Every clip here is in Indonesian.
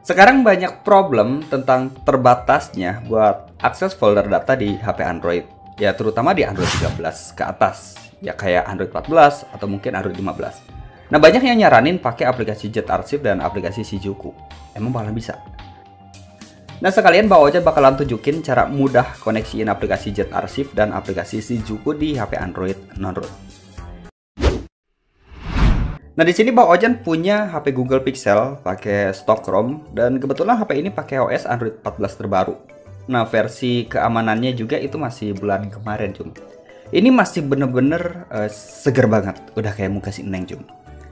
Sekarang banyak problem tentang terbatasnya buat akses folder data di HP Android. Ya terutama di Android 13 ke atas. Ya kayak Android 14 atau mungkin Android 15. Nah banyak yang nyaranin pakai aplikasi Jetarchive dan aplikasi Shijuku. Emang bakalan bisa? Nah sekalian Bang Ojan bakalan tunjukin cara mudah koneksiin aplikasi Jetarchive dan aplikasi Shijuku di HP Android non-root. Nah di sini Bang Ojan punya HP Google Pixel pakai stok ROM dan kebetulan HP ini pakai OS Android 14 terbaru. Nah versi keamanannya juga itu masih bulan kemarin cum. Ini masih bener-bener seger banget, udah kayak muka si Neng cum.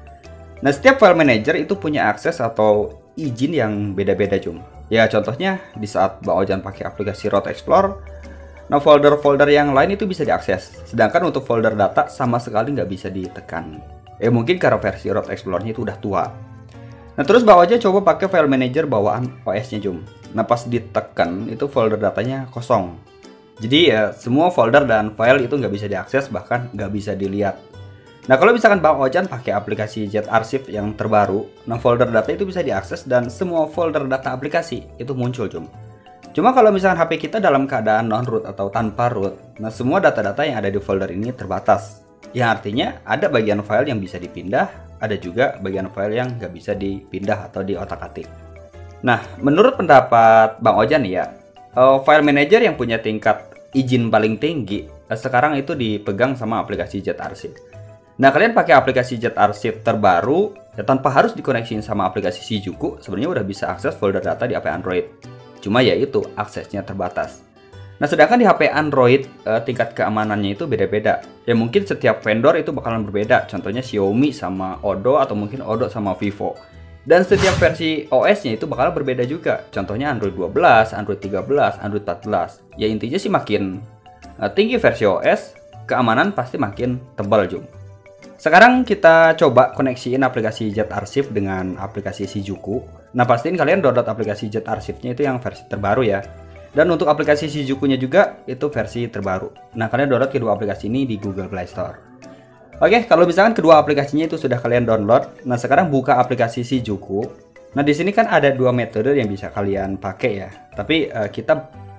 Nah setiap file manager itu punya akses atau izin yang beda-beda cum. Ya contohnya di saat Bang Ojan pakai aplikasi Root Explorer, nah folder-folder yang lain itu bisa diakses. Sedangkan untuk folder data sama sekali nggak bisa ditekan. Mungkin karena versi Root Explorer-nya itu udah tua. Nah terus Bang Ojan coba pakai file manager bawaan OS-nya cum. Nah pas ditekan itu folder datanya kosong. Jadi ya semua folder dan file itu nggak bisa diakses, bahkan nggak bisa dilihat. Nah kalau misalkan Bang Ojan pakai aplikasi Jetarchive yang terbaru, nah folder data itu bisa diakses dan semua folder data aplikasi itu muncul cum. Cuma kalau misalkan HP kita dalam keadaan non-root atau tanpa root, nah semua data-data yang ada di folder ini terbatas. Yang artinya ada bagian file yang bisa dipindah, ada juga bagian file yang nggak bisa dipindah atau diotak-atik. Nah, menurut pendapat Bang Ojan nih ya, file manager yang punya tingkat izin paling tinggi sekarang itu dipegang sama aplikasi Jetarchive. Nah, kalian pakai aplikasi Jetarchive terbaru ya, tanpa harus dikoneksiin sama aplikasi Shijuku, sebenarnya udah bisa akses folder data di HP Android. Cuma ya itu aksesnya terbatas. Nah sedangkan di HP Android tingkat keamanannya itu beda-beda. Ya mungkin setiap vendor itu bakalan berbeda. Contohnya Xiaomi sama Odoo atau mungkin Odoo sama Vivo. Dan setiap versi OS-nya itu bakalan berbeda juga. Contohnya Android 12, Android 13, Android 14. Ya intinya sih makin tinggi versi OS, keamanan pasti makin tebal jum. Sekarang kita coba koneksiin aplikasi Jetarchive dengan aplikasi Shijuku. Nah pastiin kalian download aplikasi Jetarchive-nya itu yang versi terbaru ya. Dan untuk aplikasi Shijuku-nya juga itu versi terbaru. Nah, kalian download kedua aplikasi ini di Google Play Store. Oke, kalau misalkan kedua aplikasinya itu sudah kalian download, nah sekarang buka aplikasi Shijuku. Nah, di sini kan ada dua metode yang bisa kalian pakai ya. Tapi kita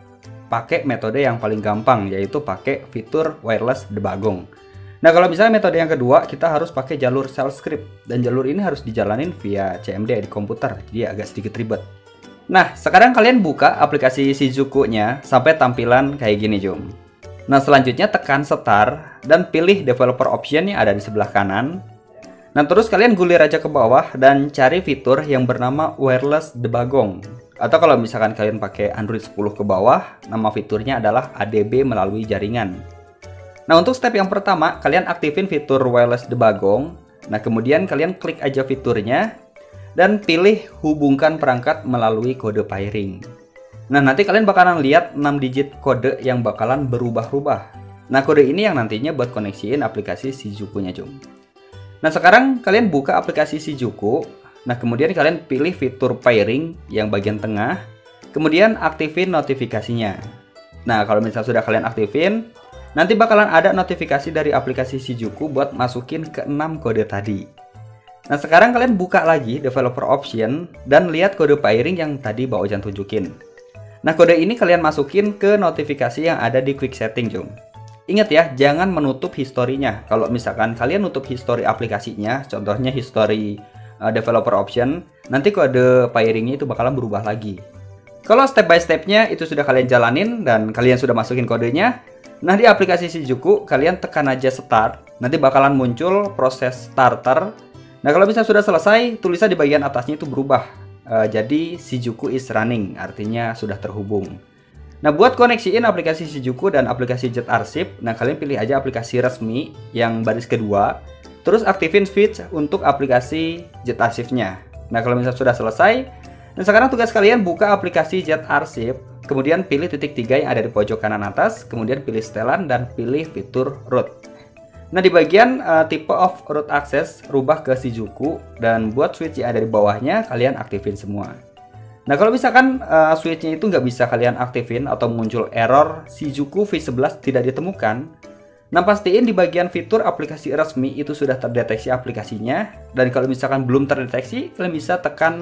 pakai metode yang paling gampang, yaitu pakai fitur wireless debugong. Nah, kalau misalnya metode yang kedua, kita harus pakai jalur shell script. Dan jalur ini harus dijalanin via CMD di komputer, jadi agak sedikit ribet. Nah, sekarang kalian buka aplikasi Shijuku-nya sampai tampilan kayak gini, Jum. Nah, selanjutnya tekan Start dan pilih Developer Option yang ada di sebelah kanan. Nah, terus kalian gulir aja ke bawah dan cari fitur yang bernama Wireless Debugong. Atau kalau misalkan kalian pakai Android 10 ke bawah, nama fiturnya adalah ADB melalui jaringan. Nah, untuk step yang pertama, kalian aktifin fitur Wireless Debugong. Nah, kemudian kalian klik aja fiturnya dan pilih hubungkan perangkat melalui kode pairing. Nah nanti kalian bakalan lihat 6 digit kode yang bakalan berubah-ubah. Nah kode ini yang nantinya buat koneksiin aplikasi Shijuku-nya cum. Nah sekarang kalian buka aplikasi Shijuku. Nah kemudian kalian pilih fitur pairing yang bagian tengah. Kemudian aktifin notifikasinya. Nah kalau misalnya sudah kalian aktifin, nanti bakalan ada notifikasi dari aplikasi Shijuku buat masukin ke 6 kode tadi. Nah sekarang kalian buka lagi Developer Option dan lihat kode pairing yang tadi Bang Ojan tunjukin. Nah kode ini kalian masukin ke notifikasi yang ada di Quick Setting Jom. Ingat ya, jangan menutup historinya. Kalau misalkan kalian nutup histori aplikasinya, contohnya histori Developer Option, nanti kode pairingnya itu bakalan berubah lagi. Kalau step by stepnya itu sudah kalian jalanin dan kalian sudah masukin kodenya, nah di aplikasi Shijuku kalian tekan aja Start, nanti bakalan muncul proses starter. Nah kalau misalnya sudah selesai, tulisan di bagian atasnya itu berubah. Jadi Shijuku is running, artinya sudah terhubung. Nah buat koneksiin aplikasi Shijuku dan aplikasi Jetarchive, nah kalian pilih aja aplikasi resmi yang baris kedua. Terus aktifin switch untuk aplikasi Jetarchive-nya. Nah kalau misalnya sudah selesai, nah sekarang tugas kalian buka aplikasi Jetarchive. Kemudian pilih titik 3 yang ada di pojok kanan atas. Kemudian pilih setelan dan pilih fitur root. Nah di bagian tipe of root access rubah ke Shijuku dan buat switch yang ada di bawahnya kalian aktifin semua. Nah kalau misalkan switchnya itu nggak bisa kalian aktifin atau muncul error Shijuku V11 tidak ditemukan, nah pastiin di bagian fitur aplikasi resmi itu sudah terdeteksi aplikasinya. Dan kalau misalkan belum terdeteksi, kalian bisa tekan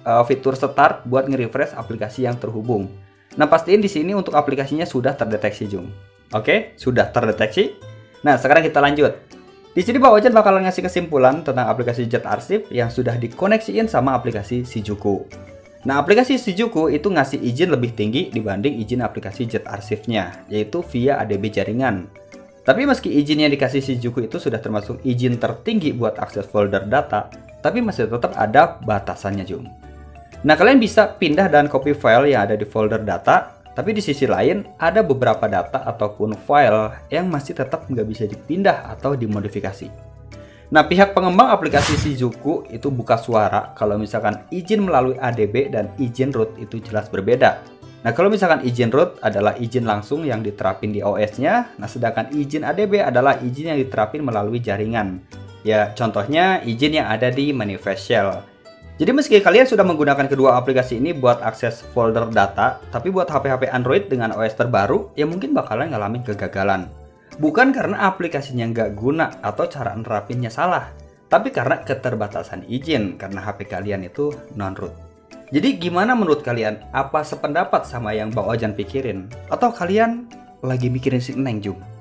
fitur start buat nge-refresh aplikasi yang terhubung. Nah, pastiin di sini untuk aplikasinya sudah terdeteksi, Jung. Oke, sudah terdeteksi. Nah, sekarang kita lanjut. Di sini Bang Ojan bakalan ngasih kesimpulan tentang aplikasi Jet Archive yang sudah dikoneksiin sama aplikasi Shijuku. Nah, aplikasi Shijuku itu ngasih izin lebih tinggi dibanding izin aplikasi Jet Archive-nya, yaitu via ADB jaringan. Tapi meski izin yang dikasih Shijuku itu sudah termasuk izin tertinggi buat akses folder data, tapi masih tetap ada batasannya, Jung. Nah, kalian bisa pindah dan copy file yang ada di folder data, tapi di sisi lain ada beberapa data ataupun file yang masih tetap nggak bisa dipindah atau dimodifikasi. Nah, pihak pengembang aplikasi Shijuku itu buka suara kalau misalkan izin melalui ADB dan izin root itu jelas berbeda. Nah, kalau misalkan izin root adalah izin langsung yang diterapin di OS-nya, nah sedangkan izin ADB adalah izin yang diterapin melalui jaringan. Ya, contohnya izin yang ada di manifest shell. Jadi meski kalian sudah menggunakan kedua aplikasi ini buat akses folder data, tapi buat HP-HP Android dengan OS terbaru, ya mungkin bakalan ngalamin kegagalan. Bukan karena aplikasinya nggak guna atau cara nerapinnya salah, tapi karena keterbatasan izin karena HP kalian itu non-root. Jadi gimana menurut kalian? Apa sependapat sama yang Bang Ojan pikirin? Atau kalian lagi mikirin si Neng, Jung?